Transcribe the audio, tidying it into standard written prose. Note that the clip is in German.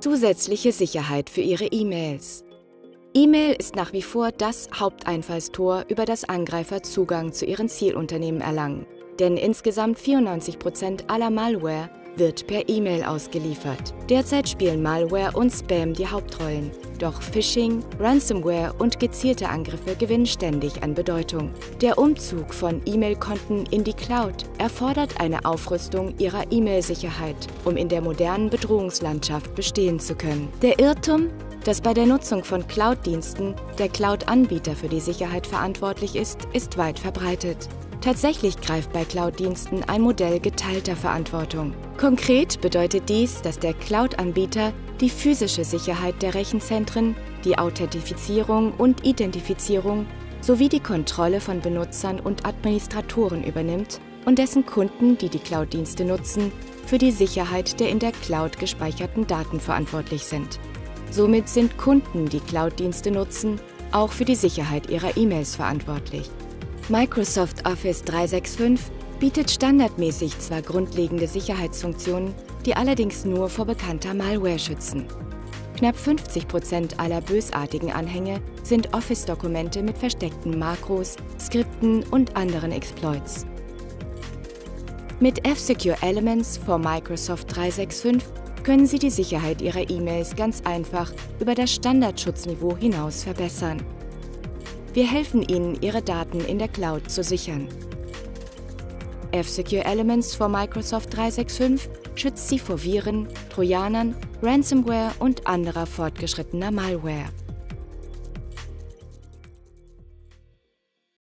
Zusätzliche Sicherheit für Ihre E-Mails. E-Mail ist nach wie vor das Haupteinfallstor, über das Angreifer Zugang zu ihren Zielunternehmen erlangen. Denn insgesamt 94% aller Malware wird per E-Mail ausgeliefert. Derzeit spielen Malware und Spam die Hauptrollen. Doch Phishing, Ransomware und gezielte Angriffe gewinnen ständig an Bedeutung. Der Umzug von E-Mail-Konten in die Cloud erfordert eine Aufrüstung Ihrer E-Mail-Sicherheit, um in der modernen Bedrohungslandschaft bestehen zu können. Der Irrtum, dass bei der Nutzung von Cloud-Diensten der Cloud-Anbieter für die Sicherheit verantwortlich ist weit verbreitet. Tatsächlich greift bei Cloud-Diensten ein Modell geteilter Verantwortung. Konkret bedeutet dies, dass der Cloud-Anbieter die physische Sicherheit der Rechenzentren, die Authentifizierung und Identifizierung sowie die Kontrolle von Benutzern und Administratoren übernimmt und dessen Kunden, die die Cloud-Dienste nutzen, für die Sicherheit der in der Cloud gespeicherten Daten verantwortlich sind. Somit sind Kunden, die Cloud-Dienste nutzen, auch für die Sicherheit ihrer E-Mails verantwortlich. Microsoft Office 365 bietet standardmäßig zwar grundlegende Sicherheitsfunktionen, die allerdings nur vor bekannter Malware schützen. Knapp 50% aller bösartigen Anhänge sind Office-Dokumente mit versteckten Makros, Skripten und anderen Exploits. Mit F-Secure Elements for Microsoft 365 können Sie die Sicherheit Ihrer E-Mails ganz einfach über das Standardschutzniveau hinaus verbessern. Wir helfen Ihnen, Ihre Daten in der Cloud zu sichern. F-Secure Elements for Microsoft 365 schützt Sie vor Viren, Trojanern, Ransomware und anderer fortgeschrittener Malware.